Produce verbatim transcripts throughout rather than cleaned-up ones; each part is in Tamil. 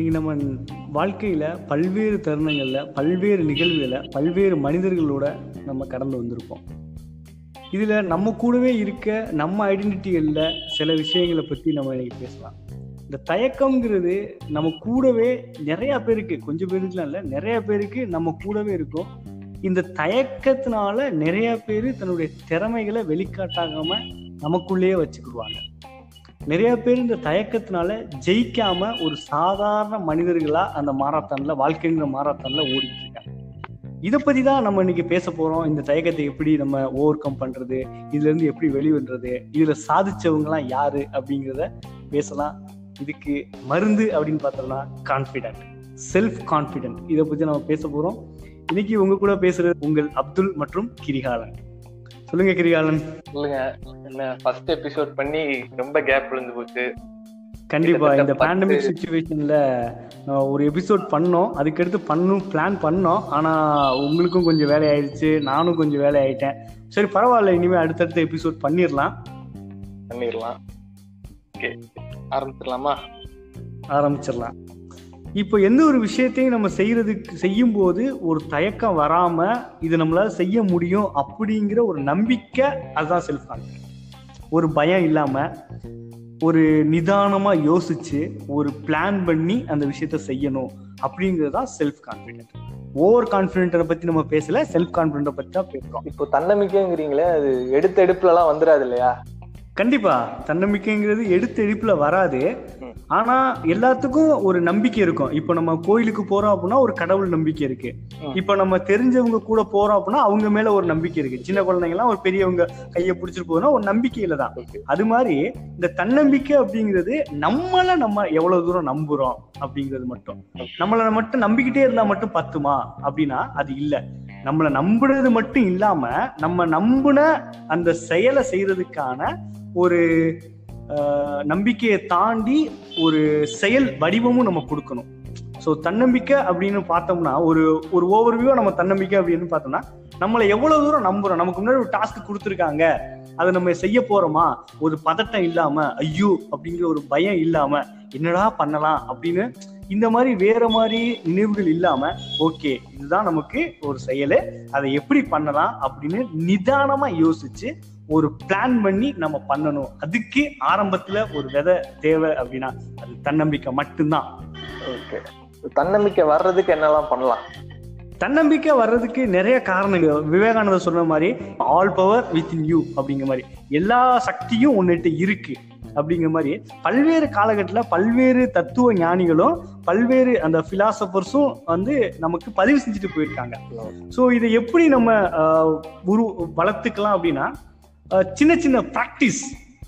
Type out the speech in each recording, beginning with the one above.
இன்னைக்கு நம்ம வாழ்க்கையில் பல்வேறு தருணங்களில் பல்வேறு நிகழ்வுகளில் பல்வேறு மனிதர்களோட நம்ம கடந்து வந்திருப்போம். இதில் நம்ம கூடவே இருக்க நம்ம ஐடென்டிட்டிகளில் சில விஷயங்களை பற்றி நம்ம இன்னைக்கு பேசலாம். இந்த தயக்கம்ங்கிறது நம்ம கூடவே நிறையா பேருக்கு, கொஞ்சம் பேருக்குலாம் இல்லை, நிறையா பேருக்கு நம்ம கூடவே இருக்கும். இந்த தயக்கத்தினால நிறைய பேர் தன்னுடைய திறமைகளை வெளிக்காட்டாகாம நமக்குள்ளேயே வச்சுக்கிடுவாங்க. நிறைய பேர் இந்த தயக்கத்தினால ஜெயிக்காம ஒரு சாதாரண மனிதர்களா அந்த மாராத்தான்ல, வாழ்க்கைங்கிற மாராத்தான்ல ஓடிட்டு இருக்காங்க. இதை பத்தி தான் நம்ம இன்னைக்கு பேச போறோம். இந்த தயக்கத்தை எப்படி நம்ம ஓவர் கம் பண்றது, இதுல இருந்து எப்படி வெளிவந்துறது, இதுல சாதிச்சவங்கலாம் யாரு அப்படிங்கிறத பேசலாம். இதுக்கு மருந்து அப்படின்னு பார்த்தோம்னா கான்ஃபிடென்ட், செல்ஃப் கான்ஃபிடென்ட். இதை பத்தி நம்ம பேச போறோம். இன்னைக்கு உங்க கூட பேசுறது உங்கள் அப்துல் மற்றும் கிரிகாலன். சொல்லுங்க கிரிகாலன். சொல்லுங்க. என்ன ஃபர்ஸ்ட் எபிசோட் பண்ணி ரொம்ப கேப் விழுந்து போச்சு. கண்டிப்பா இந்த பேண்டமிக் சிச்சுவேஷன்ல ஒரு எபிசோட் பண்ணோம், அதுக்கடுத்து பண்ணும் பிளான் பண்ணோம். ஆனா உங்களுக்கும் கொஞ்சம் வேலை ஆயிடுச்சு, நானும் கொஞ்சம் வேலை ஆயிட்டேன். சரி பரவாயில்ல, இனிமே அடுத்தடுத்த எபிசோட் பண்ணிடலாம் பண்ணிடலாம் ஓகே, ஆரம்பிச்சிடலாமா? ஆரம்பிச்சிடலாம். இப்போ எந்த ஒரு விஷயத்தையும் நம்ம செய்யறதுக்கு செய்யும் போது ஒரு தயக்கம் வராம இது நம்மளால செய்ய முடியும் அப்படிங்கிற ஒரு நம்பிக்கை, அதுதான் செல்ஃப் கான்ஃபிடன்ஸ். ஒரு பயம் இல்லாம ஒரு நிதானமா யோசிச்சு ஒரு பிளான் பண்ணி அந்த விஷயத்த செய்யணும் அப்படிங்கிறது தான் செல்ஃப் கான்ஃபிடென்ட். ஓவர் கான்ஃபிடென்ட்டை பத்தி நம்ம பேசல, செல்ஃப் கான்ஃபிடென்ட்டை பத்தி தான் பேசுறோம். இப்போ தன்னம்பிக்கைங்கிறீங்களே, அது எடுத்த எடுப்புல எல்லாம் வந்துடாது இல்லையா? கண்டிப்பா தன்னம்பிக்கைங்கிறது எடுத்த எடுப்புல வராது. ஆனா எல்லாத்துக்கும் ஒரு நம்பிக்கை இருக்கும். இப்ப நம்ம கோயிலுக்கு போறோம் அப்படின்னா ஒரு கடவுள் நம்பிக்கை இருக்கு. இப்ப நம்ம தெரிஞ்சவங்க கூட போறோம் அப்படின்னா அவங்க மேல ஒரு நம்பிக்கை இருக்கு. சின்ன குழந்தைங்க எல்லாம் ஒரு பெரியவங்க கையை பிடிச்சிட்டு போதுன்னா ஒரு நம்பிக்கையில தான். அது மாதிரி இந்த தன்னம்பிக்கை அப்படிங்கிறது நம்மள நம்ம எவ்வளவு தூரம் நம்புறோம் அப்படிங்கிறது மட்டும். நம்மள மட்டும் நம்பிக்கிட்டே இருந்தா மட்டும் பத்துமா அப்படின்னா அது இல்லை. நம்மளை நம்புறது மட்டும் இல்லாம நம்ம நம்புன அந்த செயலை செய்யறதுக்கான ஒரு நம்பிக்கையை தாண்டி ஒரு செயல் வடிவமும் நம்ம கொடுக்கணும். ஸோ தன்னம்பிக்கை அப்படின்னு பார்த்தோம்னா ஒரு ஒரு ஓவர்வியூவா நம்ம தன்னம்பிக்கை அப்படின்னு பார்த்தோம்னா நம்மளை எவ்வளவு தூரம் நம்புறோம். நமக்கு முன்னாடி ஒரு டாஸ்க் கொடுத்துருக்காங்க, அதை நம்ம செய்ய போறோமா, ஒரு பதட்டம் இல்லாம, ஐயோ அப்படிங்கிற ஒரு பயம் இல்லாம, என்னடா பண்ணலாம் அப்படின்னு இந்த மாதிரி வேற மாதிரி நினைவுகள் இல்லாம, ஓகே இதுதான் நமக்கு ஒரு செயல், அதை எப்படி பண்ணலாம் அப்படின்னு நிதானமா யோசிச்சு ஒரு பிளான் பண்ணி நம்ம பண்ணணும். அதுக்கு ஆரம்பத்துல ஒரு விதை தேவை அப்படின்னா அது தன்னம்பிக்கை மட்டும்தான். ஓகே, தன்னம்பிக்கை வர்றதுக்கு என்னெல்லாம் பண்ணலாம்? தன்னம்பிக்கை வர்றதுக்கு நிறைய காரணங்கள். விவேகானந்தர் சொன்ன மாதிரி ஆல் பவர் வித்தின் யூ அப்படிங்கிற மாதிரி, எல்லா சக்தியும் உன்னிட்ட இருக்கு அப்படிங்கிற மாதிரி பல்வேறு காலகட்டத்தில் பல்வேறு தத்துவ ஞானிகளும் பல்வேறு அந்த பிலாசபர்ஸும் வந்து நமக்கு பதிவு செஞ்சுட்டு போயிருக்காங்க. ஸோ இதை எப்படி நம்ம உரு வளர்த்துக்கலாம் அப்படின்னா சின்ன சின்ன ப்ராக்டிஸ்.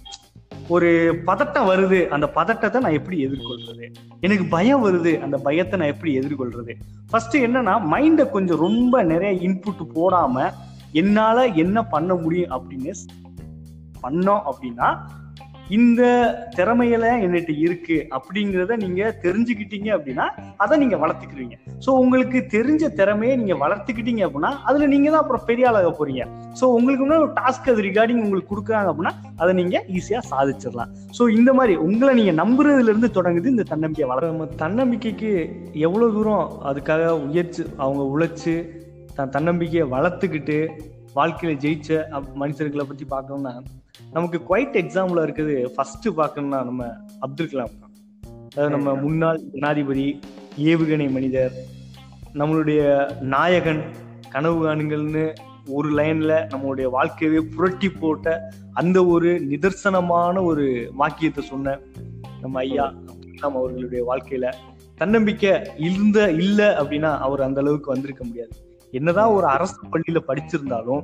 ஒரு பதட்டம் வருது, அந்த பதட்டத்தை நான் எப்படி எதிர்கொள்றது, எனக்கு பயம் வருது, அந்த பயத்தை நான் எப்படி எதிர்கொள்றது. ஃபர்ஸ்ட் என்னன்னா மைண்டை கொஞ்சம் ரொம்ப நிறைய இன்புட் போடாம என்னால என்ன பண்ண முடியும் அப்படின்னு பண்ணோம் அப்படின்னா இந்த திறமையில என்கிட்ட இருக்கு அப்படிங்கிறத நீங்க தெரிஞ்சுக்கிட்டீங்க அப்படின்னா அதை நீங்க வளர்த்துக்கிறீங்க. ஸோ உங்களுக்கு தெரிஞ்ச திறமையை நீங்க வளர்த்துக்கிட்டீங்க அப்படின்னா அதுல நீங்க தான் அப்புறம் பெரிய ஆளாக போறீங்க. ஸோ உங்களுக்கு முன்னாடி ஒரு டாஸ்க் அது ரிகார்டிங் உங்களுக்கு கொடுக்குறாங்க அப்படின்னா அதை நீங்க ஈஸியா சாதிச்சிடலாம். ஸோ இந்த மாதிரி உங்களை நீங்க நம்புறதுல இருந்து தொடங்குது இந்த தன்னம்பிக்கை வளர. நம்ம தன்னம்பிக்கைக்கு எவ்வளவு தூரம் அதுக்காக உயர்ச்சி அவங்க உழைச்சு தன் தன்னம்பிக்கையை வளர்த்துக்கிட்டு வாழ்க்கையில ஜெயிச்ச மனுஷர்களை பத்தி பார்க்கணும்னா நமக்கு குவைட் எக்ஸாம்பிளா இருக்குது. ஃபர்ஸ்ட் பார்க்கணும்னா நம்ம அப்துல் கலாம் தான். அதாவது நம்ம முன்னாள் ஜனாதிபதி, ஏவுகணை மனிதர், நம்மளுடைய நாயகன், கனவு காணுங்கள்னு ஒரு லைன்ல நம்மளுடைய வாழ்க்கையவே புரட்டி போட்ட அந்த ஒரு நிதர்சனமான ஒரு வாக்கியத்தை சொன்ன நம்ம ஐயா அப்துல் கலாம் அவர்களுடைய வாழ்க்கையில தன்னம்பிக்கை இருந்த இல்லை அப்படின்னா அவர் அந்த அளவுக்கு வந்திருக்க முடியாது. என்னதான் ஒரு அரசு பள்ளியில படிச்சிருந்தாலும்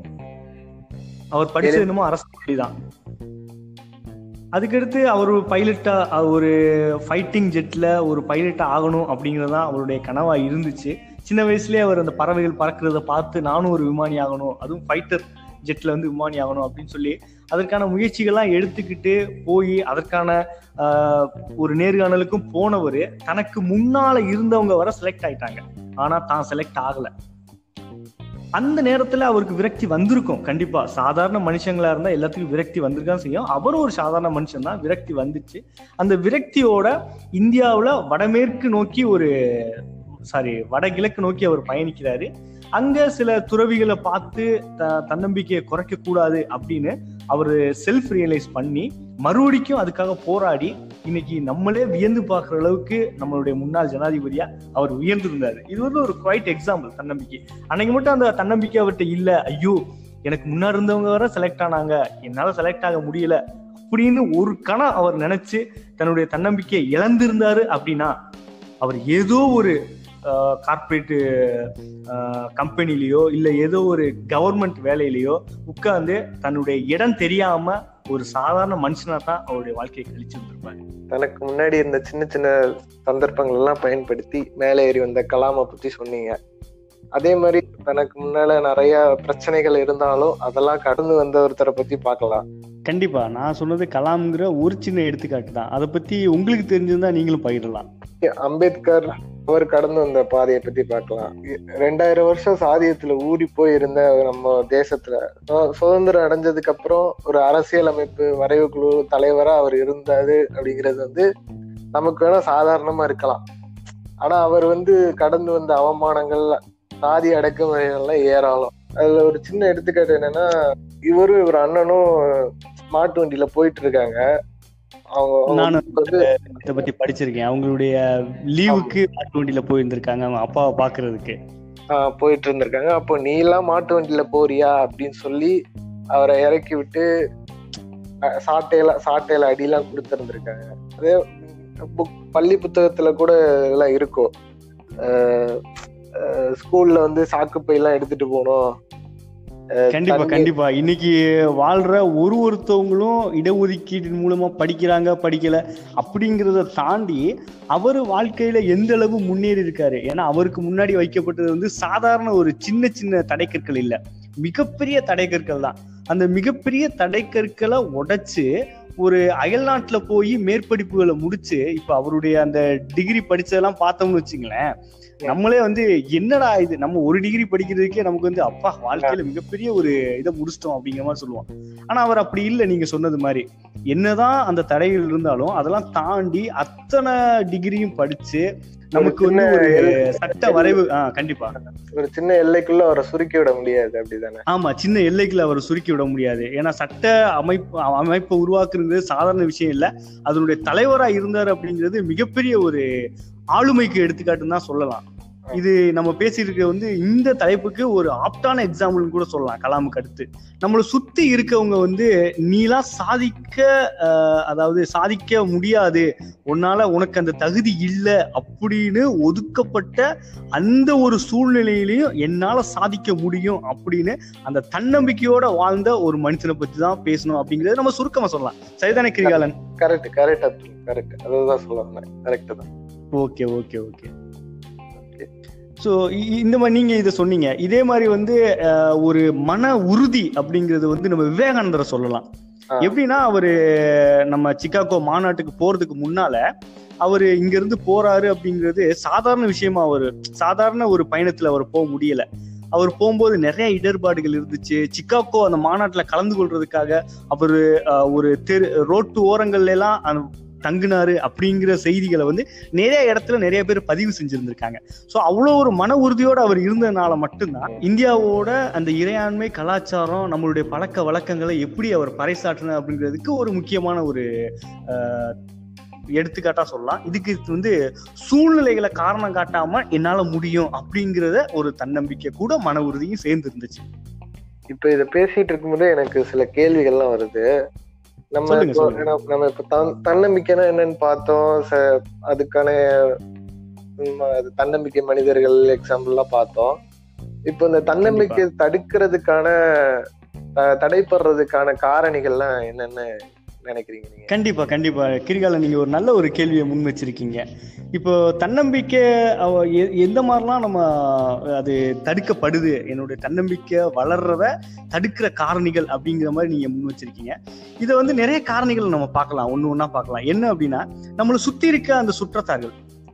அவர் படிச்சது என்னமோ அரசு பள்ளி தான். அதுக்கடுத்து அவர் பைலட்டா, ஒரு ஃபைட்டிங் ஜெட்ல ஒரு பைலட்டா ஆகணும் அப்படிங்கறதான் அவருடைய கனவா இருந்துச்சு. சின்ன வயசுலயே அவர் அந்த பறவைகள் பறக்கிறத பார்த்து நானும் ஒரு விமானி ஆகணும், அதுவும் ஃபைட்டர் ஜெட்ல வந்து விமானி ஆகணும் அப்படின்னு சொல்லி அதற்கான முயற்சிகள்லாம் எடுத்துக்கிட்டு போய் அதற்கான ஆஹ் ஒரு நேர்காணலுக்கும் போனவர் தனக்கு முன்னால இருந்தவங்க வர செலக்ட் ஆயிட்டாங்க. ஆனா தான் செலக்ட் ஆகல. அந்த நேரத்துல அவருக்கு விரக்தி வந்திருக்கும். கண்டிப்பா சாதாரண மனுஷங்களா இருந்தா எல்லாத்துக்கும் விரக்தி வந்திருக்கான் செய்யும். அவரும் ஒரு சாதாரண மனுஷன் தான், விரக்தி வந்துச்சு. அந்த விரக்தியோட இந்தியாவுல வடமேற்கு நோக்கி ஒரு சாரி வடகிழக்கு நோக்கி அவர் பயணிக்கிறாரு. அங்க சில துறவிகளை பார்த்து த தன்னம்பிக்கையை குறைக்க கூடாது அப்படின்னு அவரு செல்ஃப் ரியலைஸ் பண்ணி மறுபடிக்கும் அதுக்காக போராடி இன்னைக்கு நம்மளே வியந்து பார்க்குற அளவுக்கு நம்மளுடைய முன்னாள் ஜனாதிபதியா அவர் உயர்ந்திருந்தாரு. இது வந்து ஒரு குவைட் எக்ஸாம்பிள் தன்னம்பிக்கை. அன்னைக்கு மட்டும் அந்த தன்னம்பிக்கை அவர்கிட்ட இல்ல, ஐயோ எனக்கு முன்னாடி இருந்தவங்க வர செலக்ட் ஆனாங்க, என்னால செலக்ட் ஆக முடியல அப்படின்னு ஒரு கணம் அவர் நினைச்சு தன்னுடைய தன்னம்பிக்கையை இழந்திருந்தாரு அப்படின்னா அவர் ஏதோ ஒரு கார்பரேட் கம்பெனிலேயோ இல்ல ஏதோ ஒரு கவர்மெண்ட் வேலையிலயோ உட்கார்ந்து தன்னுடைய இடம் தெரியாம ஒரு சாதாரண மனுஷனா தான் அவருடைய வாழ்க்கையை கழிச்சு வந்திருப்பாரு. தனக்கு முன்னாடி இருந்த சின்ன சின்ன சந்தர்ப்பங்கள் எல்லாம் பயன்படுத்தி மேலே ஏறி வந்த கலாமை பத்தி சொன்னீங்க. அதே மாதிரி தனக்கு முன்னால நிறைய பிரச்சனைகள் இருந்தாலும் அதெல்லாம் கடந்து வந்த ஒருத்தரை பத்தி பார்க்கலாம். கண்டிப்பா நான் சொன்னது கலாம்ங்கிற ஒரு சின்ன எடுத்துக்காட்டு தான். அதை பத்தி உங்களுக்கு தெரிஞ்சிருந்தா நீங்களும் பகிரலாம். அம்பேத்கர் அவர் கடந்து வந்த பாதையை பத்தி பார்க்கலாம். ரெண்டாயிரம் வருஷம் சாதியத்துல ஊறி போயிருந்த நம்ம தேசத்துல சுதந்திரம் அடைஞ்சதுக்கு அப்புறம் ஒரு அரசியல் அமைப்பு வரைவு குழு தலைவரா அவர் இருந்தாரு அப்படிங்கிறது வந்து நமக்கு வேணா சாதாரணமா இருக்கலாம். ஆனா அவர் வந்து கடந்து வந்த அவமானங்கள், சாதி அடக்குமுறைகள்லாம் ஏராளம். அதுல ஒரு சின்ன எடுத்துக்காட்டு என்னன்னா, இவரும் இவர் அண்ணனும் மாட்டு வண்டியில போயிட்டு இருக்காங்க. நானும் இதை பத்தி படிச்சிருக்கேன். அவங்களுடைய லீவுக்கு மாட்டு வண்டியில போயிருந்திருக்காங்க அவங்க அப்பாவை பாக்குறதுக்கு. ஆஹ் போயிட்டு இருந்திருக்காங்க. அப்போ நீ எல்லாம் மாட்டு வண்டியில போறியா அப்படின்னு சொல்லி அவரை இறக்கி விட்டு சாட்டையில சாட்டையில அடியெல்லாம் கொடுத்துருந்துருக்காங்க. அதே பள்ளி புத்தகத்துல கூட எல்லாம் இருக்கும். ஸ்கூல்ல வந்து சாக்கு பை எல்லாம் எடுத்துட்டு போனோம். கண்டிப்பா கண்டிப்பா இன்னைக்கு வாழ்ற ஒரு ஒருத்தவங்களும் இடஒதுக்கீட்டின் மூலமா படிக்கிறாங்க படிக்கல அப்படிங்கிறத தாண்டி அவரு வாழ்க்கையில எந்த அளவு முன்னேறி இருக்காரு. ஏன்னா அவருக்கு முன்னாடி வைக்கப்பட்டது வந்து சாதாரண ஒரு சின்ன சின்ன தடைக்கற்கள் இல்ல, மிகப்பெரிய தடைக்கற்கள் தான். அந்த மிகப்பெரிய தடைக்கற்களை உடைச்சு ஒரு அயல் நாட்டுல போய் மேற்படிப்புகளை முடிச்சு இப்ப அவருடைய அந்த டிகிரி படிச்சதெல்லாம் பார்த்தோம்னு வச்சுங்களேன், நம்மளே வந்து என்னடா இது, நம்ம ஒரு டிகிரி படிக்கிறதுக்கே நமக்கு வந்து அப்பா வாழ்க்கையில மிகப்பெரிய ஒரு இதை முடிச்சிட்டோம் அப்படிங்கிற மாதிரி சொல்லுவோம். ஆனா அவர் அப்படி இல்லை. நீங்க சொன்னது மாதிரி என்னதான் அந்த தடைகள் இருந்தாலும் அதெல்லாம் தாண்டி அத்தனை டிகிரியும் படிச்சு நமக்கு வந்து ஒரு சட்ட வரைவு ஆஹ் கண்டிப்பா ஒரு சின்ன எல்லைக்குள்ள அவரை சுருக்கி விட முடியாது. அப்படிதானே? ஆமா, சின்ன எல்லைக்குள்ள அவரை சுருக்கி விட முடியாது. ஏன்னா சட்ட அமைப்பு அமைப்பை உருவாக்குறது சாதாரண விஷயம் இல்ல. அதனுடைய தலைவரா இருந்தாரு அப்படிங்கிறது மிகப்பெரிய ஒரு ஆளுமைக்கு எடுத்துக்காட்டுன்னு தான் சொல்லலாம். இது நம்ம பேசியிருக்க வந்து இந்த தலைப்புக்கு ஒரு ஆப்டான எக்ஸாம்பிள் கூட சொல்லலாம். கலாமுக்கு அடுத்து நம்மளை சுத்தி இருக்கவங்க வந்து நீலாம் சாதிக்க அதாவது சாதிக்க முடியாது, உன்னால உனக்கு அந்த தகுதி இல்லை அப்படின்னு ஒதுக்கப்பட்ட அந்த ஒரு சூழ்நிலையிலையும் என்னால சாதிக்க முடியும் அப்படின்னு அந்த தன்னம்பிக்கையோட வாழ்ந்த ஒரு மனுஷனை பத்தி தான் பேசணும் அப்படிங்கறது நம்ம சுருக்கமா சொல்லலாம். சரிதானே கிரிகாலன்? கரெக்ட் கரெக்ட் கரெக்ட் அதுதான் சொல்லலாம். கரெக்ட் தான். ஓகே ஓகே ஓகே ஸோ இந்த மாதிரி நீங்க இதை சொன்னீங்க. இதே மாதிரி வந்து ஒரு மன உறுதி அப்படிங்கிறது வந்து நம்ம விவேகானந்தரை சொல்லலாம். எப்படின்னா அவரு நம்ம சிகாகோ மாநாட்டுக்கு போறதுக்கு முன்னால அவரு இங்க இருந்து போறாரு அப்படிங்கிறது சாதாரண விஷயமா, அவரு சாதாரண ஒரு பயணத்துல அவர் போக முடியல. அவர் போகும்போது நிறைய இடர்பாடுகள் இருந்துச்சு. சிகாகோ அந்த மாநாட்டுல கலந்து கொள்றதுக்காக அவரு ஒரு தெரு ரோட்டு ஓரங்கள்ல எல்லாம் தங்குனாரு அப்படிங்கிற செய்திகளை வந்து நிறைய இடத்துல நிறைய பேர் பதிவு செஞ்சிருந்திருக்காங்க. ஸோ அவ்வளோ ஒரு மன உறுதியோடு அவர் இருந்ததுனால மட்டும்தான் இந்தியாவோட அந்த இறையாண்மை கலாச்சாரம் நம்மளுடைய பழக்க வழக்கங்களை எப்படி அவர் பறைசாற்றினார் அப்படிங்கிறதுக்கு ஒரு முக்கியமான ஒரு எடுத்துக்காட்டா சொல்லலாம். இதுக்கு வந்து சூழ்நிலைகளை காரணம் காட்டாம என்னால முடியும் அப்படிங்கிறத ஒரு தன்னம்பிக்கை கூட மன உறுதியும் சேர்ந்து இருந்துச்சு. இப்ப இதை பேசிட்டு இருக்கும்போது எனக்கு சில கேள்விகள்லாம் வருது. நம்ம நம்ம இப்ப தன்னம்பிக்கைனா என்னன்னு பார்த்தோம். அதுக்கான தன்னம்பிக்கை மனிதர்கள் எக்ஸாம்பிள் எல்லாம் பார்த்தோம். இப்ப இந்த தன்னம்பிக்கை தடுக்கிறதுக்கான தடைப்படுறதுக்கான காரணிகள்லாம் என்னென்ன நினைக்கிறீங்க நீங்க? கண்டிப்பா கண்டிப்பா கிரிகாலன், நீங்க ஒரு நல்ல ஒரு கேள்வியை முன் வச்சிருக்கீங்க. இப்போ தன்னம்பிக்கை எந்த மாதிரிலாம் நம்ம அது தடுக்கப்படுது, என்னுடைய தன்னம்பிக்கை வளர்றத தடுக்கிற காரணிகள் அப்படிங்கிற மாதிரி நீங்க முன் வச்சிருக்கீங்க. இதை வந்து நிறைய காரணிகள் நம்ம பார்க்கலாம், ஒண்ணு ஒண்ணா பார்க்கலாம். என்ன அப்படின்னா நம்மளை சுத்தி இருக்க அந்த சுற்றத்தார்கள்,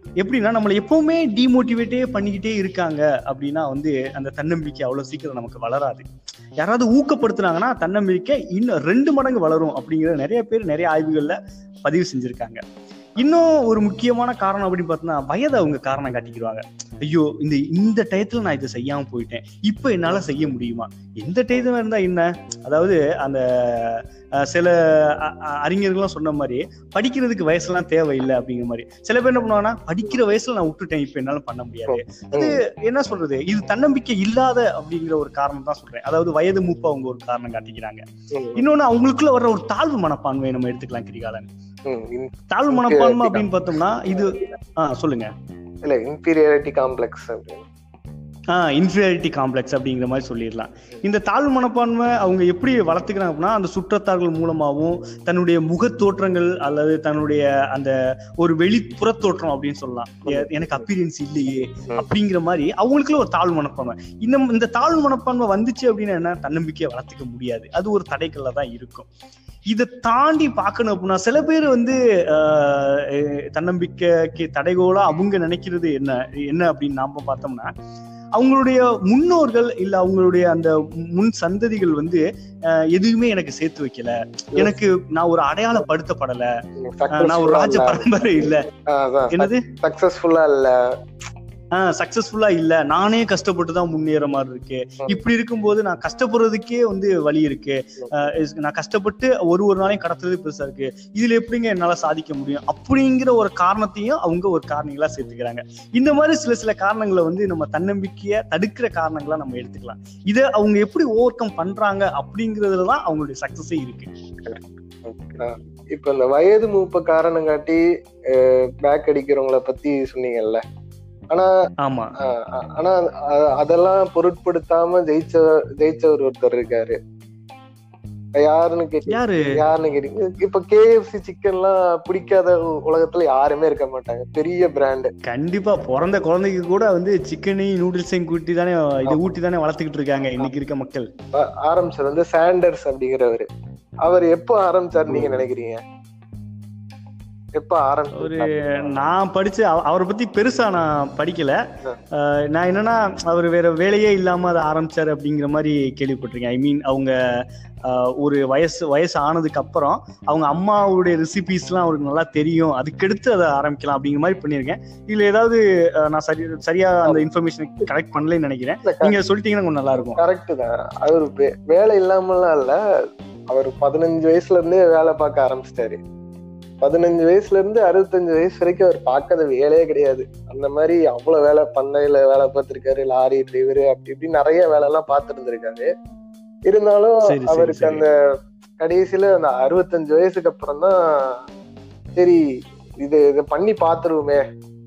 எப்படின்னா நம்மளை எப்பவுமே டிமோட்டிவேட்டே பண்ணிக்கிட்டே இருக்காங்க அப்படின்னா வந்து அந்த தன்னம்பிக்கை அவ்வளவு சீக்கிரம் நமக்கு வளராது. யாராவது ஊக்கப்படுத்துனாங்கன்னா தன்னம்பிக்கை இன்னும் ரெண்டு மடங்கு வளரும் அப்படிங்கிற நிறைய பேர் நிறைய ஆய்வுகள்ல பதிவு செஞ்சிருக்காங்க. இன்னும் ஒரு முக்கியமான காரணம் அப்படின்னு பார்த்தோம்னா வயதை அவங்க காரணம் காட்டிக்கிறாங்க. ஐயோ இந்த இந்த டயத்துல நான் இதை செய்யாம போயிட்டேன், இப்ப என்னால செய்ய முடியுமா, எந்த டயத்துல இருந்தா என்ன. அதாவது அந்த சில அறிஞர்கள்லாம் சொன்ன மாதிரி படிக்கிறதுக்கு வயசுலாம் தேவையில்லை அப்படிங்கிற மாதிரி. சில பேர் என்ன பண்ணுவாங்கன்னா படிக்கிற வயசுல நான் விட்டுட்டேன், இப்ப என்னால பண்ண முடியாது. அது என்ன சொல்றது, இது தன்னம்பிக்கை இல்லாத அப்படிங்கிற ஒரு காரணம் தான் சொல்றேன். அதாவது வயது மூப்பு அவங்க ஒரு காரணம் காட்டிக்கிறாங்க. இன்னொன்னு அவங்களுக்குள்ள வர்ற ஒரு தாழ்வு மனப்பான்மையை நம்ம எடுத்துக்கலாம் கிரிகாலன். தாழ்வு மனப்பான்மை அப்படின்னு பார்த்தோம்னா இது ஆஹ் சொல்லுங்க. இல்ல இன்ஃபீரியாரிட்டி காம்ப்ளெக்ஸ் அப்படின்னு ஆஹ் இன்ஃபீரியாரிட்டி காம்ப்ளெக்ஸ் அப்படிங்கிற மாதிரி சொல்லிடலாம். இந்த தாழ்வு மனப்பான்மை அவங்க எப்படி வளர்த்துக்கிறாங்க அப்படின்னா அந்த சுற்றத்தார்கள் மூலமாகவும் தன்னுடைய முக தோற்றங்கள் அல்லது தன்னுடைய அந்த ஒரு வெளிப்புற தோற்றம் அப்படின்னு சொல்லலாம், எனக்கு அப்பீரியன்ஸ் இல்லையே அப்படிங்கிற மாதிரி அவங்களுக்குள்ள ஒரு தாழ்வு மனப்பான்மை. இந்த இந்த தாழ்வு மனப்பான்மை வந்துச்சு அப்படின்னா என்ன, தன்னம்பிக்கையை வளர்த்துக்க முடியாது, அது ஒரு தடைக்கல்ல தான் இருக்கும். இதை தாண்டி பார்க்கணும் அப்படின்னா சில பேர் வந்து ஆஹ் தன்னம்பிக்கைக்கு தடைகோலா அவங்க நினைக்கிறது என்ன என்ன அப்படின்னு நாம பார்த்தோம்னா அவங்களுடைய முன்னோர்கள் இல்ல அவங்களுடைய அந்த முன் சந்ததிகள் வந்து எதுவுமே எனக்கு சேர்த்து வைக்கல, எனக்கு நான் ஒரு அடையாளப்படுத்தப்படல, நான் ஒரு ராஜ பரம்பரை இல்ல, என்னது சக்சஸ்ஃபுல்லா இல்ல ஆஹ் சக்சஸ்ஃபுல்லா இல்ல, நானே கஷ்டப்பட்டுதான் முன்னேற மாதிரி இருக்கு. இப்படி இருக்கும்போது நான் கஷ்டப்படுறதுக்கே வந்து வழி இருக்கு, நான் கஷ்டப்பட்டு ஒரு ஒரு நாளையும் கடத்துறது பெருசா இருக்கு, இதுல எப்படிங்க என்னால சாதிக்க முடியும் அப்படிங்கிற ஒரு காரணத்தையும் அவங்க ஒரு காரணங்களா சேர்த்துக்கிறாங்க. இந்த மாதிரி சில சில காரணங்களை வந்து நம்ம தன்னம்பிக்கைய தடுக்கிற காரணங்களா நம்ம எடுத்துக்கலாம். இதை அவங்க எப்படி ஓவர் கம் பண்றாங்க அப்படிங்கறதுலதான் அவங்களுடைய சக்சஸே இருக்கு. இப்ப இந்த வயது மூப்ப காரணம் காட்டி பேக் அடிக்கிறவங்களை பத்தி சொன்னீங்கல்ல, ஆனா ஆமா ஆனா அதெல்லாம் பொருட்படுத்தாம ஜெயிச்ச ஜெயிச்சவர் ஒருத்தர் இருக்காரு. யாருன்னு கேட்டீங்க யாருன்னு கேட்டீங்க இப்ப கேஎஃப்சி சிக்கன் எல்லாம் பிடிக்காத உலகத்துல யாருமே இருக்க மாட்டாங்க, பெரிய பிராண்டு. கண்டிப்பா பிறந்த குழந்தைக்கு கூட வந்து சிக்கனையும் நூடுல்ஸையும் கூட்டி தானே இது ஊட்டி தானே வளர்த்துக்கிட்டு இருக்காங்க இன்னைக்கு இருக்க மக்கள். ஆரம்பிச்சார் வந்து சாண்டர்ஸ் அப்படிங்கிறவரு. அவர் எப்போ ஆரம்பிச்சாரு நீங்க நினைக்கிறீங்க? எப்ப ஒரு நான் படிச்சு அவரை பத்தி பெருசா நான் படிக்கல. நான் என்னன்னா அவர் வேற வேலையே இல்லாம அதை ஆரம்பிச்சாரு அப்படிங்கிற மாதிரி கேள்விப்பட்டிருக்கேன். ஐ மீன் அவங்க ஒரு வயசு வயசு ஆனதுக்கு அப்புறம் அவங்க அம்மாவுடைய ரெசிபிஸ் எல்லாம் அவருக்கு நல்லா தெரியும், அதுக்கடுத்து அதை ஆரம்பிக்கலாம் அப்படிங்கிற மாதிரி பண்ணிருக்கேன். இதுல ஏதாவது நான் சரி சரியா அந்த இன்ஃபர்மேஷன் கலெக்ட் பண்ணலன்னு நினைக்கிறேன், நீங்க சொல்லிட்டீங்கன்னா கொஞ்சம் நல்லா இருக்கும். கரெக்ட் தான். அவர் வேலை இல்லாமலாம் இல்ல, அவர் பதினஞ்சு வயசுல இருந்தே வேலை பார்க்க ஆரம்பிச்சிட்டாரு. பதினஞ்சு வயசுல இருந்து அறுபத்தஞ்சு வயசு வரைக்கும் அவர் பார்க்காத வேலையே கிடையாது. அந்த மாதிரி அவ்வளவு வேலை, பண்ணையில வேலை பார்த்திருக்காரு, லாரி டிரைவரு அப்படி இப்படி நிறைய வேலை எல்லாம் பார்த்துட்டு இருந்திருக்காரு. இருந்தாலும் அவருக்கு அந்த கடைசியில அந்த அறுபத்தஞ்சு வயசுக்கு அப்புறம் தான் சரி இது இதை பண்ணி பாத்துருவோமே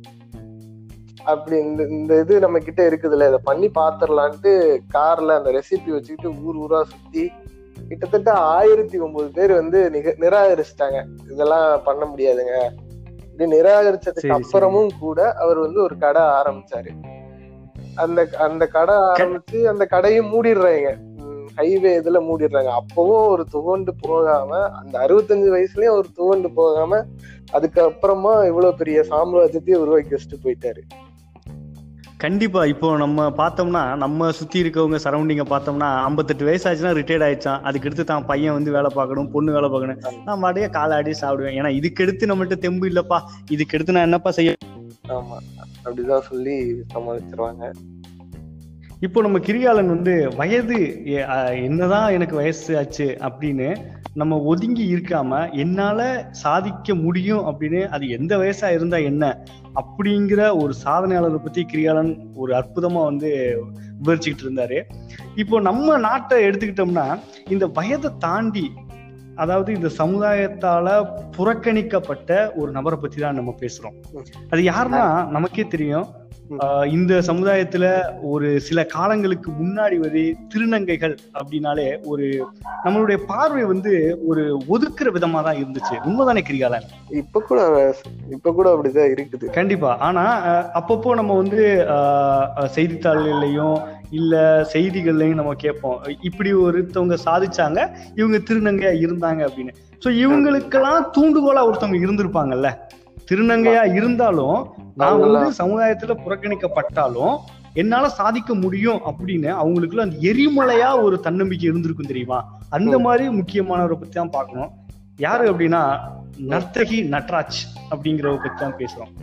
அப்படி இந்த இந்த இது நம்ம கிட்ட இருக்குதுல்ல, இதை பண்ணி பாத்துரலான்ட்டு கார்ல அந்த ரெசிபி வச்சுக்கிட்டு ஊர் ஊரா சுத்தி கிட்டத்தட்ட ஆயிரத்தி ஒன்பது பேர் வந்து நிராகரிச்சிட்டாங்க, இதெல்லாம் பண்ண முடியாதுங்க. இப்படி நிராகரிச்சதுக்கு அப்புறமும் கூட அவர் வந்து ஒரு கடை ஆரம்பிச்சாரு. அந்த அந்த கடை ஆரம்பிச்சு அந்த கடையும் மூடிடுறாங்க, ஹைவே இதுல மூடிடுறாங்க. அப்பவும் ஒரு துவண்டு போகாம, அந்த அறுபத்தஞ்சு வயசுலயும் ஒரு துவண்டு போகாம அதுக்கப்புறமா இவ்வளவு பெரிய சாம்ராஜ்யத்தையும் உருவாக்கி வச்சுட்டு போயிட்டாரு. கண்டிப்பா. இப்போ நம்ம பார்த்தோம்னா நம்ம சுத்தி இருக்கவங்க சரௌண்டிங்க பார்த்தோம்னா ஐம்பத்தெட்டு வயசு ஆச்சுன்னா ரிட்டையர்ட் ஆயிடுச்சான், அதுக்கு எடுத்து தான் பையன் வந்து வேலை பார்க்கணும், பொண்ணு வேலை பார்க்கணும், நான் மாடியே காலாடி சாப்பிடுவேன், ஏன்னா இதுக்கு எடுத்து நம்மள்ட்ட தெம்பு இல்லப்பா, இதுக்கு எடுத்து நான் என்னப்பா செய்ய. ஆமா, அப்படிதான் சொல்லி சமாளிச்சிருவாங்க. இப்போ நம்ம கிரிகாலன் வந்து வயது என்னதான் எனக்கு வயசு ஆச்சு அப்படின்னு நம்ம ஒதுங்கி இருக்காம என்னால சாதிக்க முடியும் அப்படின்னு, அது எந்த வயசா இருந்தா என்ன அப்படிங்கிற ஒரு சாதனையாளரை பத்தி கிரிகாலன் ஒரு அற்புதமா வந்து விவரிச்சுக்கிட்டு இருந்தாரு. இப்போ நம்ம நாட்டை எடுத்துக்கிட்டோம்னா இந்த வயதை தாண்டி, அதாவது இந்த சமுதாயத்தால புறக்கணிக்கப்பட்ட ஒரு நபரை பத்தி தான் நம்ம பேசுறோம். அது யாருன்னா நமக்கே தெரியும். இந்த சமுதாயத்துல ஒரு சில காலங்களுக்கு முன்னாடி வரை திருநங்கைகள் அப்படின்னாலே ஒரு நம்மளுடைய பார்வை வந்து ஒரு ஒதுக்குற விதமா தான் இருந்துச்சு. உண்மைதானே கிரிகாலன்? இப்ப கூட இப்ப கூட அப்படிதான் இருக்குது. கண்டிப்பா. ஆனா அப்பப்போ நம்ம வந்து ஆஹ் செய்தித்தாள்கள்லயும் இல்ல செய்திகள்லையும் நம்ம கேட்போம், இப்படி ஒருத்தவங்க சாதிச்சாங்க, இவங்க திருநங்கையா இருந்தாங்க அப்படின்னு. சோ இவங்களுக்கெல்லாம் தூண்டுகோலா ஒருத்தவங்க இருந்திருப்பாங்கல்ல. திருநங்கையா இருந்தாலும் நான் வந்து சமுதாயத்துல புறக்கணிக்கப்பட்டாலும் என்னால சாதிக்க முடியும் அப்படின்னு அவங்களுக்குள்ள அந்த எரிமலையா ஒரு தன்னம்பிக்கை இருந்திருக்கும் தெரியுமா? அந்த மாதிரி முக்கியமானவரை பத்தி தான் பார்க்கணும். யாரு அப்படின்னா நர்த்தகி நட்ராஜ் அப்படிங்கிறவரை பத்தி தான் பேசுறோம்.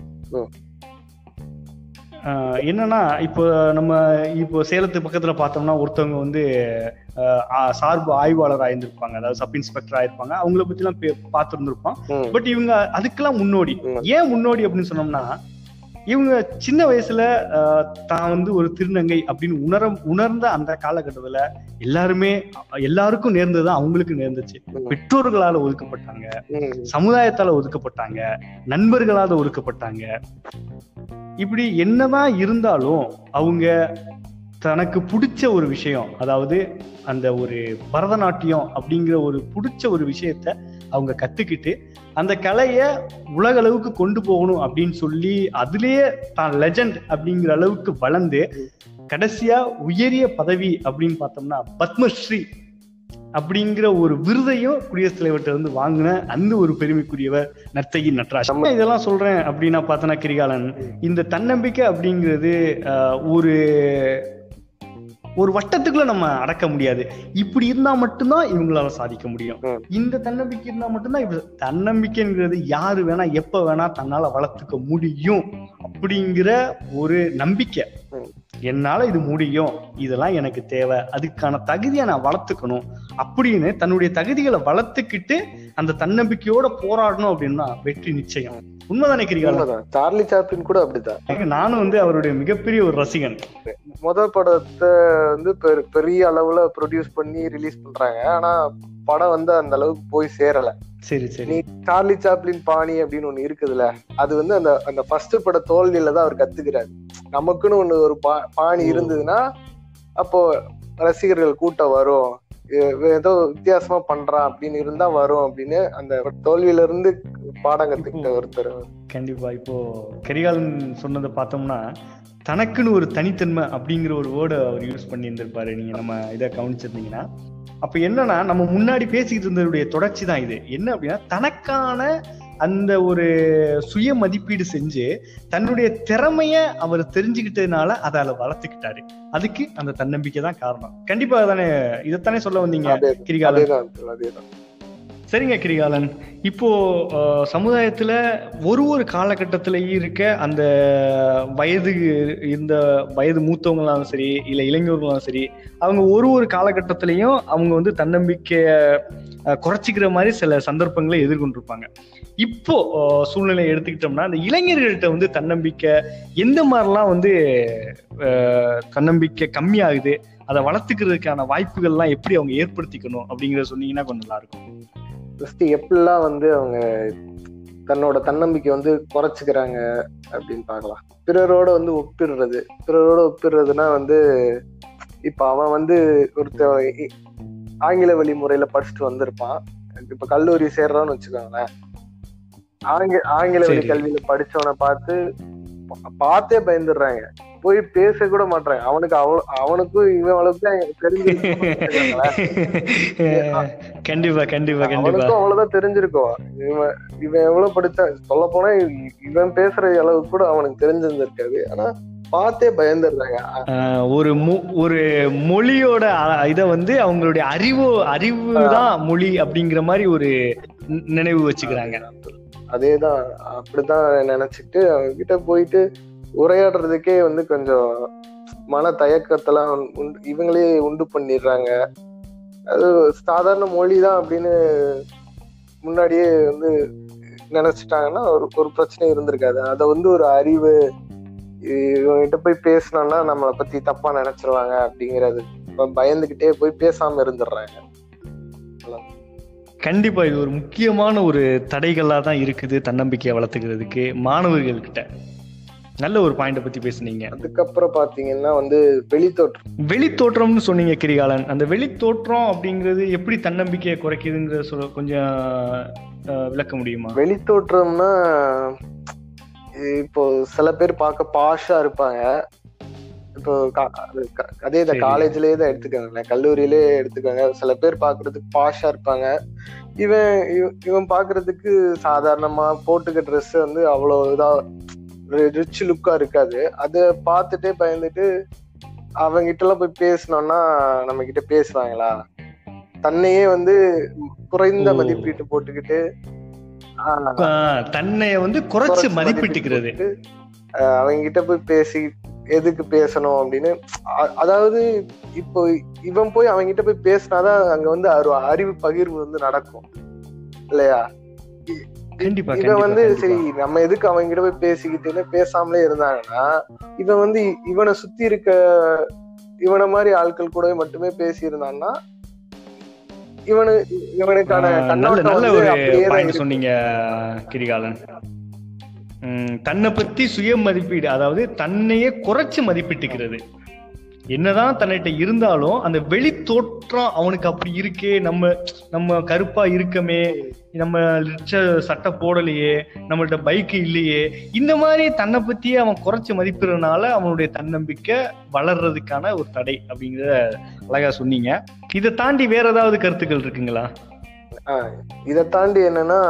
என்னன்னா இப்போ நம்ம இப்போ சேலத்து பக்கத்துல பார்த்தோம்னா ஒருத்தவங்க வந்து சார்பு ஆய்வாளர் ஆயிருந்திருப்பாங்க, அதாவது சப் இன்ஸ்பெக்டர் ஆயிருப்பாங்க. அவங்கள பத்தி எல்லாம் பார்த்துருந்துருப்போம். பட் இவங்க அதுக்கெல்லாம் முன்னோடி. ஏன் முன்னோடி அப்படின்னு சொன்னோம்னா, இவங்க சின்ன வயசுல தான் வந்து ஒரு திருநங்கை அப்படின்னு உணர உணர்ந்த அந்த காலகட்டத்துல எல்லாருமே எல்லாருக்கும் நேர்ந்ததுதான் அவங்களுக்கு நேர்ந்துச்சு. பெற்றோர்களால ஒதுக்கப்பட்டாங்க, சமுதாயத்தால ஒதுக்கப்பட்டாங்க, நண்பர்களால ஒதுக்கப்பட்டாங்க. இப்படி என்னதான் இருந்தாலும் அவங்க தனக்கு பிடிச்ச ஒரு விஷயம், அதாவது அந்த ஒரு பரதநாட்டியம் அப்படிங்கிற ஒரு பிடிச்ச ஒரு விஷயத்த அவங்க கத்துக்கிட்டு அந்த கலைய உலக அளவுக்கு கொண்டு போகணும் அப்படின்னு சொல்லி அதுலயே தான் லெஜண்ட் அப்படிங்கிற அளவுக்கு வளர்ந்து கடைசியா உயரிய பதவி அப்படின்னு பார்த்தோம்னா பத்மஸ்ரீ அப்படிங்கிற ஒரு விருதையும் குடியரசுத் தலைவர்கிட்ட இருந்து வாங்கின அந்த ஒரு பெருமைக்குரியவர் நர்த்தகி நட்ராஜ். இதெல்லாம் சொல்றேன் அப்படின்னா பார்த்தனா கிரிகாலன், இந்த தன்னம்பிக்கை அப்படிங்கிறது ஒரு ஒரு வட்டத்துக்குள்ள நம்ம அடக்க முடியாது. இப்படி இருந்தா மட்டும்தான் இவங்களால சாதிக்க முடியும். இந்த தன்னம்பிக்கை இருந்தா மட்டும்தான் இப்ப தன்னம்பிக்கைங்கிறது யாரு வேணா எப்ப வேணா தன்னால வளர்த்துக்க முடியும் அப்படிங்கிற ஒரு நம்பிக்கை. என்னால இது முடியும், இதெல்லாம் எனக்கு தேவை, அதுக்கான தகுதியை நான் வளர்த்துக்கணும் அப்படின்னு தன்னுடைய தகுதிகளை வளர்த்துக்கிட்டு அந்த தன்னம்பிக்கையோட போராடணும் அப்படின்னா வெற்றி நிச்சயம். உண்மைதானே கிரிகாலன்? சார்லி சாப்ளின் கூட அப்படிதான். நானும் வந்து அவருடைய மிகப்பெரிய ஒரு ரசிகன். முதல் படத்தை வந்து பெரிய அளவுல ப்ரொடியூஸ் பண்ணி ரிலீஸ் பண்றாங்க, ஆனா படம் வந்து அந்த அளவுக்கு போய் சேரல. சரி சரி. நீ சார்லி சாப்ளின் பாணி அப்படின்னு ஒண்ணு இருக்குதுல்ல, அது வந்து அந்த அந்த ஃபர்ஸ்ட் பட தோல்வியில தான் அவர் கத்துக்கிறாரு. நமக்குன்னு ஒண்ணு ஒரு பா பாணி இருந்ததுன்னா அப்போ ரசிகர்கள் கூட்டம் வரும், ஏதோ வித்தியாசமா பண்றான் அப்படின்னு இருந்தா வரும் அப்படின்னு அந்த தோல்வியில இருந்து பாடம் கத்துக்கிட்ட ஒருத்தர். கண்டிப்பா. இப்போ கரிகாலன் சொன்னதை பார்த்தோம்னா தனக்குன்னு ஒரு தனித்தன்மை அப்படிங்கிற ஒரு வேர்டை அவர் யூஸ் பண்ணி இருந்திருப்பாரு. நீங்க நம்ம இதை கவனிச்சிருந்தீங்கன்னா, அப்ப என்னன்னா நம்ம முன்னாடி பேசிக்கிட்டு இருந்ததுடைய தொடர்ச்சி தான் இது. என்ன அப்படின்னா, தனக்கான அந்த ஒரு சுய மதிப்பீடு செஞ்சு தன்னுடைய திறமைய அவர் தெரிஞ்சுக்கிட்டதுனால அதால வளர்த்துக்கிட்டாரு. அதுக்கு அந்த தன்னம்பிக்கை தான் காரணம். கண்டிப்பா தானே, இதைத்தானே சொல்ல வந்தீங்க கிரிகாலன்? சரிங்க கிரிகாலன், இப்போ சமுதாயத்துல ஒரு ஒரு காலகட்டத்திலையும் இருக்க அந்த வயது இந்த வயது மூத்தவங்களாலும் சரி இல்ல இளைஞர்களாலும் சரி, அவங்க ஒரு ஒரு காலகட்டத்திலையும் அவங்க வந்து தன்னம்பிக்கைய குறைச்சிக்கிற மாதிரி சில சந்தர்ப்பங்களை எதிர்கொண்டிருப்பாங்க. இப்போ சூழ்நிலை எடுத்துக்கிட்டோம்னா அந்த இளைஞர்கள்ட்ட வந்து தன்னம்பிக்கை எந்த மாதிரிலாம் வந்து தன்னம்பிக்கை கம்மியாகுது, அதை வளர்த்துக்கிறதுக்கான வாய்ப்புகள்லாம் எப்படி அவங்க ஏற்படுத்திக்கணும் அப்படிங்கிறத சொன்னீங்கன்னா கொஞ்சம் நல்லா இருக்கும். ஃபர்ஸ்ட் எப்படிலாம் வந்து அவங்க தன்னோட தன்னம்பிக்கை வந்து குறைச்சிக்கிறாங்க அப்படின்னு பார்க்கலாம். பிறரோட வந்து ஒப்பிடுறது. பிறரோட ஒப்பிடுறதுன்னா வந்து இப்ப அவன் வந்து ஒருத்த ஆங்கில வழி முறையில படிச்சுட்டு வந்திருப்பான், இப்ப கல்லூரி சேர்றான்னு வச்சுக்கோங்களேன். ஆங்கில ஆங்கில வழி கல்வியில படிச்சவனை பார்த்து பார்த்தே பயந்துடுறாங்க, போய் பேச கூட மாட்டாங்க. அவனுக்கு அவ்வளவு அவனுக்கும் இவன் அளவுக்கு தெரிஞ்சு கண்டிப்பா கண்டிப்பா அவனுக்கும் அவ்வளவுதான் தெரிஞ்சிருக்கும். இவன் இவன் எவ்வளவு படிச்சா சொல்ல போனா இவன் பேசுற அளவுக்கு கூட அவனுக்கு தெரிஞ்சிருந்திருக்காது, ஆனா பார்த்தே பயந்துடுறாங்க. ஒரு ஒரு மொழியோட இத வந்து அவங்களுடைய அறிவு அறிவுதான் மொழி அப்படிங்கிற மாதிரி ஒரு நினைவு வச்சுக்கிறாங்க. அதேதான், அப்படிதான் நினைச்சிட்டு அவங்க கிட்ட போயிட்டு உரையாடுறதுக்கே வந்து கொஞ்சம் மன தயக்கத்தெல்லாம் இவங்களே உண்டு பண்ணிடுறாங்க. அது சாதாரண மொழிதான் அப்படின்னு முன்னாடியே வந்து நினைச்சிட்டாங்கன்னா ஒரு ஒரு பிரச்சனை இருந்திருக்காது. அதை வந்து ஒரு அறிவு, இவங்கிட்ட போய் பேசினோம்னா நம்மளை பத்தி தப்பா நினைச்சிருவாங்க அப்படிங்கிறது பயந்துகிட்டே போய் பேசாம இருந்துடுறாங்க. கண்டிப்பா இது ஒரு முக்கியமான ஒரு தடைகளா தான் இருக்குது தன்னம்பிக்கையை வளர்த்துக்கிறதுக்கு மாணவர்கள் கிட்ட. நல்ல ஒரு பாயிண்ட பத்தி பேசுனீங்க. அதுக்கப்புறம் பாத்தீங்கன்னா வந்து வெளித்தோற்றம். வெளித்தோற்றம்னு சொன்னீங்க கிரிகாலன். அந்த வெளித்தோற்றம் அப்படிங்கிறது எப்படி தன்னம்பிக்கையை குறைக்குதுங்கிற சொல்ல கொஞ்சம் விளக்க முடியுமா? வெளித்தோற்றம்னா இப்போ சில பேர் பார்க்க பாஷா இருப்பாங்க. இப்போ அதே தான் காலேஜ்லயே தான் எடுத்துக்காங்க, கல்லூரியிலே எடுத்துக்காங்க. சில பேர் பாக்குறதுக்கு பாஷா இருப்பாங்க. இவன் இவன் பாக்குறதுக்கு சாதாரணமா போட்டுக்க ட்ரெஸ் வந்து அவ்வளவு இதா ரிச் லுக்கா இருக்காது. அதை பார்த்துட்டே பயந்துட்டு அவங்க கிட்ட எல்லாம் போய் பேசணும்னா நம்ம கிட்ட பேசுவாங்களா, தன்னையே வந்து குறைந்த மதிப்பீட்டு போட்டுக்கிட்டு தன்னைய வந்து குறைச்சு மதிப்பிட்டுக்கிறது, அவங்க கிட்ட போய் பேசி எதுக்கு பேசணும் அப்படின்னு. அதாவது இப்போ இவன் போய் அவங்க கிட்ட போய் பேசினாதான் அங்க வந்து அறிவு பகிர்வு வந்து நடக்கும் இல்லையா. இவன் வந்து சரி நம்ம எதுக்கு அவங்க கிட்ட போய் பேசிக்கிட்டுன்னு பேசாமலே இருந்தாங்கன்னா இவன் வந்து இவனை சுத்தி இருக்க இவனை மாதிரி ஆட்கள் கூட மட்டுமே பேசி இருந்தான்னா இவனு இவனுக்கான நல்ல ஒரு பாயிண்ட் சொன்னீங்க கிரிகாலன். தன்னை பத்தி சுய மதிப்பீடு, அதாவது தன்னையே குறைச்சு மதிப்பிட்டுக்கிறது. என்னதான் தன்னிட்ட இருந்தாலும் அந்த வெளி தோற்றம் அவனுக்கு அப்படி இருக்கே, நம்ம நம்ம கருப்பா இருக்கமே, நம்ம ரிச்ச சட்டை போடலையே, நம்மள்ட்ட பைக்கு இல்லையே, இந்த மாதிரி தன்னை பத்தியே அவன் குறைச்சு மதிப்பிடுறதுனால அவனுடைய தன்னம்பிக்கை வளர்றதுக்கான ஒரு தடை அப்படிங்கிறத அழகா சொன்னீங்க. இதை தாண்டி வேற ஏதாவது கருத்துக்கள் இருக்குங்களா? ஆஹ் இதை தாண்டி என்னன்னா,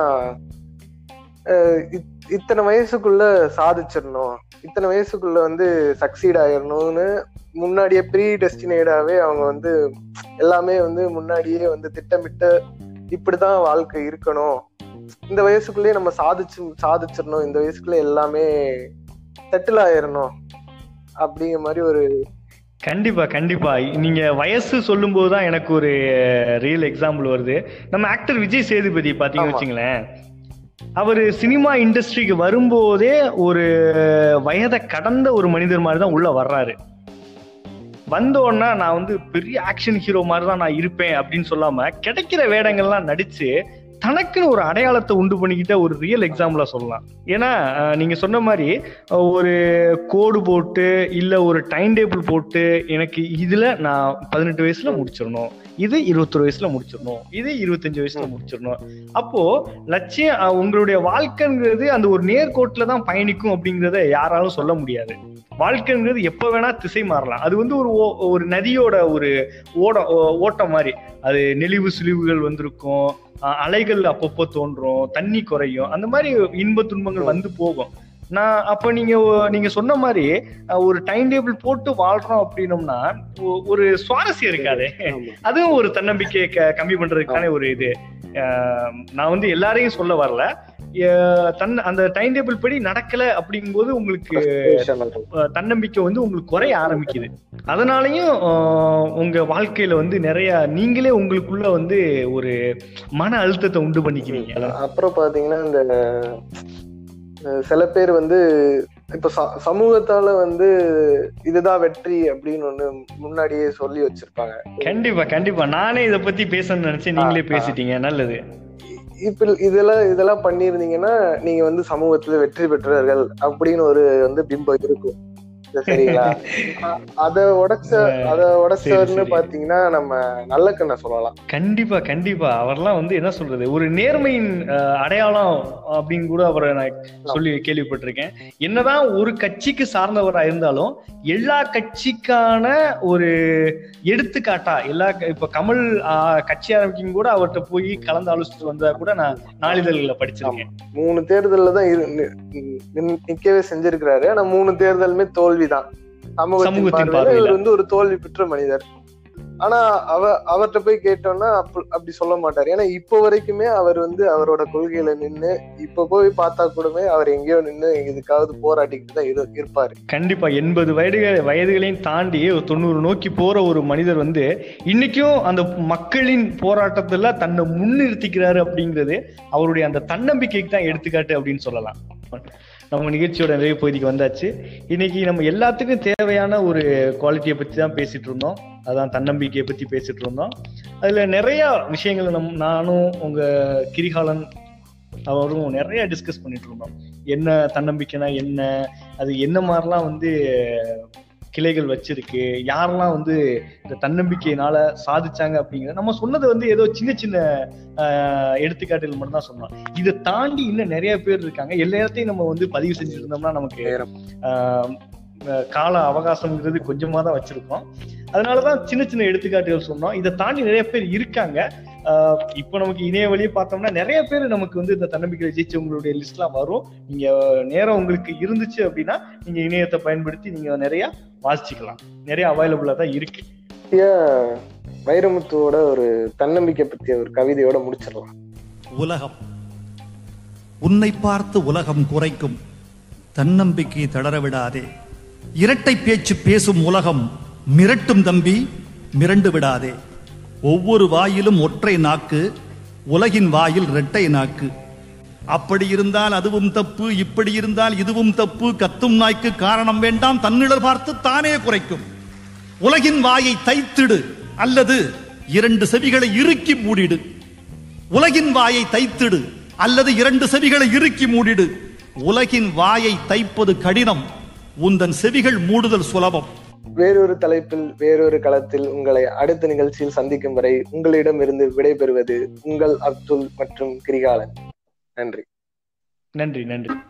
இத்தனை வயசுக்குள்ள சாதிச்சிடணும், இத்தனை வயசுக்குள்ள வந்து சக்சீட் ஆயிடணும்னு முன்னாடியே ப்ரீ டெஸ்டினேடாவே அவங்க வந்து எல்லாமே வந்து முன்னாடியே வந்து திட்டமிட்டு இப்படிதான் வாழ்க்கை இருக்கணும், இந்த வயசுக்குள்ளேயே நம்ம சாதிச்சு சாதிச்சிடணும், இந்த வயசுக்குள்ள எல்லாமே செட்டில் ஆயிடணும் அப்படிங்கிற மாதிரி ஒரு. கண்டிப்பா கண்டிப்பா நீங்க வயசு சொல்லும் போதுதான் எனக்கு ஒரு ரியல் எக்ஸாம்பிள் வருது. நம்ம ஆக்டர் விஜய் சேதுபதி பாத்தீங்கன்னு வச்சுங்களேன், அவரு சினிமா இண்டஸ்ட்ரிக்கு வரும்போதே ஒரு வயதை கடந்த ஒரு மனிதர் மாதிரி தான் உள்ள வர்றாரு. வந்தோன்னா நான் வந்து பெரிய ஆக்ஷன் ஹீரோ மாதிரி தான் நான் இருப்பேன் அப்படின்னு சொல்லாம கிடைக்கிற வேடங்கள்லாம் நடிச்சு தனக்குன்னு ஒரு அடையாளத்தை உண்டு பண்ணிக்கிட்ட ஒரு ரியல் எக்ஸாம்பிளா சொல்லலாம். ஏன்னா நீங்க சொன்ன மாதிரி ஒரு கோடு போட்டு இல்ல ஒரு டைம் டேபிள் போட்டு எனக்கு இதுல நான் பதினெட்டு வயசுல முடிச்சிடணும், இது இருபத்தொரு வயசுல முடிச்சிடணும், இது இருபத்தஞ்சு வயசுல முடிச்சிடணும், அப்போ லட்சியம் உங்களுடைய வாழ்க்கைங்கிறது அந்த ஒரு நேர்கோட்டுல தான் பயணிக்கும் அப்படிங்கிறத யாராலும் சொல்ல முடியாது. வாழ்க்கைங்கிறது எப்ப வேணா திசை மாறலாம். அது வந்து ஒரு ஒரு நதியோட ஒரு ஓட ஓட்டம் மாதிரி. அது நெளிவு சுழிவுகள் வந்திருக்கும், அலைகள் அப்பப்போ தோன்றும், தண்ணி குறையும், அந்த மாதிரி இன்ப துன்பங்கள் வந்து போகும். நான் அப்ப நீங்க நீங்க சொன்ன மாதிரி ஒரு டைம் டேபிள் போட்டு வாழ்றோம் அப்படின்னோம்னா ஒரு சுவாரஸ்யம் இருக்காது. அதுவும் ஒரு தன்னம்பிக்கையை கம்மி பண்றதுக்கான ஒரு இது. நான் வந்து எல்லாரையும் சொல்ல வரல, தன் அந்த டைம் டேபிள் படி நடக்கல அப்படிங்கும் போது உங்களுக்கு தன்னம்பிக்கை வந்து உங்களுக்கு குறைய ஆரம்பிக்குது. அதனாலயும் உங்க வாழ்க்கையில வந்து நிறைய நீங்களே உங்களுக்குள்ள வந்து ஒரு மன அழுத்தத்தை உண்டு பண்ணிக்கிறீங்க. அப்புறம் பாத்தீங்கன்னா இந்த சில பேர் வந்து இப்ப சமூகத்தால வந்து இதுதான் வெற்றி அப்படின்னு ஒண்ணு முன்னாடியே சொல்லி வச்சிருப்பாங்க. கண்டிப்பா கண்டிப்பா நானே இதை பத்தி பேசணும்னு நினைச்சேன், நீங்களே பேசிட்டீங்க, நல்லது. இப்ப இதெல்லாம் இதெல்லாம் பண்ணிருந்தீங்கன்னா நீங்க வந்து சமூகத்துல வெற்றி பெற்றவர்கள் அப்படின்னு ஒரு வந்து பிம்பம் இருக்கும், சரிங்களா? அத உடைச்ச அத உடைச்சவர்னு பாத்தீங்கன்னா நம்ம நல்ல கண்ண சொல்லலாம். கண்டிப்பா கண்டிப்பா அவர்லாம் வந்து என்ன சொல்றது, ஒரு நேர்மையின் அடையாளம் அப்படின்னு கூட அவரை நான் சொல்லி கேள்விப்பட்டிருக்கேன். என்னதான் ஒரு கட்சிக்கு சார்ந்தவரா இருந்தாலும் எல்லா கட்சிக்கான ஒரு எடுத்துக்காட்டா எல்லா இப்ப கமல் கட்சி ஆரம்பிக்கும் கூட அவர்கிட்ட போய் கலந்து ஆலோசிச்சுட்டு வந்தா கூட நான் நாளிதழ்களை படிச்சிருக்கேன். மூணு தேர்தல்ல தான் நிக்கவே செஞ்சிருக்கிறாரு. ஆனா மூணு தேர்தலுமே தோல்விதான். சமூகத்தின் பார்வையில இவர் வந்து ஒரு தோல்வி பெற்ற மனிதர். ஆனா அவ அவர்கிட்ட போய் கேட்டோம்னா அப்படி சொல்ல மாட்டாரு. ஏன்னா இப்போ வரைக்குமே அவர் வந்து அவரோட கொள்கையில நின்று இப்ப போய் பார்த்தா கூடமே அவர் எங்கேயோ நின்று இதுக்காவது போராட்டிக்கிட்டு தான் இருப்பாரு. கண்டிப்பா எண்பது வயதுகள் வயதுகளையும் தாண்டி தொண்ணூறு நோக்கி போற ஒரு மனிதர் வந்து இன்னைக்கும் அந்த மக்களின் போராட்டத்துல தன்னை முன்னிறுத்திக்கிறாரு அப்படிங்கிறது அவருடைய அந்த தன்னம்பிக்கைக்கு தான் எடுத்துக்காட்டு அப்படின்னு சொல்லலாம். நம்ம நிகழ்ச்சியோட நிறைய பகுதிக்கு வந்தாச்சு. இன்னைக்கு நம்ம எல்லாத்துக்கும் தேவையான ஒரு குவாலிட்டியை பத்தி தான் பேசிட்டு இருந்தோம், அதான் தன்னம்பிக்கையை பத்தி பேசிட்டு இருந்தோம். அதுல நிறைய விஷயங்கள் நம் நானும் உங்க கிரிகாலன் அவரும் நிறைய டிஸ்கஸ் பண்ணிட்டு இருந்தோம். என்ன தன்னம்பிக்கைனா என்ன, அது என்ன மாதிரிலாம் வந்து கிளைகள் வச்சிருக்கு, யாரெல்லாம் வந்து இந்த தன்னம்பிக்கையினால சாதிச்சாங்க அப்படிங்கிற நம்ம சொன்னது வந்து ஏதோ சின்ன சின்ன எடுத்துக்காட்டுகள் மட்டும் தான் சொன்னோம். இதை தாண்டி இன்னும் நிறைய பேர் இருக்காங்க. எல்லாத்தையும் நம்ம வந்து பதிவு செஞ்சுட்டு இருந்தோம்னா நமக்கு ஆஹ் கால அவகாசம்ங்கிறது கொஞ்சமா தான் வச்சிருக்கோம். அதனாலதான் சின்ன சின்ன எடுத்துக்காட்டுகள் சொன்னோம். இதை தாண்டி நிறைய பேர் இருக்காங்க. ஆஹ் இப்ப நமக்கு இணைய வழியை பார்த்தோம்னா நிறைய பேர் நமக்கு வந்து இந்த தன்னம்பிக்கையில ஜெயிச்சவங்களுடைய லிஸ்ட் எல்லாம் வரும். நீங்க நேரம் உங்களுக்கு இருந்துச்சு அப்படின்னா நீங்க இணையத்தை பயன்படுத்தி நீங்க நிறைய வாசிச்சுக்கலாம். நிறைய அவைலபிளா தான் இருக்கு. வைரமுத்துவோட ஒரு தன்னம்பிக்கை பற்றிய ஒரு கவிதையோட முடிச்சிடலாம். உலகம் உன்னை பார்த்து உலகம் குறைக்கும், தன்னம்பிக்கை தளர விடாதே. இரட்டை பேச்சு பேசும் உலகம் மிரட்டும் தம்பி, மிரண்டு விடாதே. ஒவ்வொரு வாயிலும் ஒற்றை நாக்கு, உலகின் வாயில் இரட்டை நாக்கு. அப்படி இருந்தால் அதுவும் தப்பு, இப்படி இருந்தால் இதுவும் தப்பு. கத்தும் நாய்க்கு காரணம் வேண்டாம், தன்னிடர் பார்த்து தானே குறைக்கும். உலகின் வாயை தைத்திடு, அல்லது இரண்டு செவிகளை இறுக்கி மூடிடு. உலகின் வாயை தைத்திடு, அல்லது இரண்டு செவிகளை இறுக்கி மூடிடு. உலகின் வாயை தைப்பது கடினம், உந்தன் செவிகள் மூடுதல் சுலபம். வேறொரு தலைப்பில் வேறொரு களத்தில் உங்களை அடுத்த நிகழ்ச்சியில் சந்திக்கும் வரை உங்களிடம் இருந்து விடைபெறுவது உங்கள் அப்துல் மற்றும் கிரிகாலன். நன்றி நன்றி நன்றி.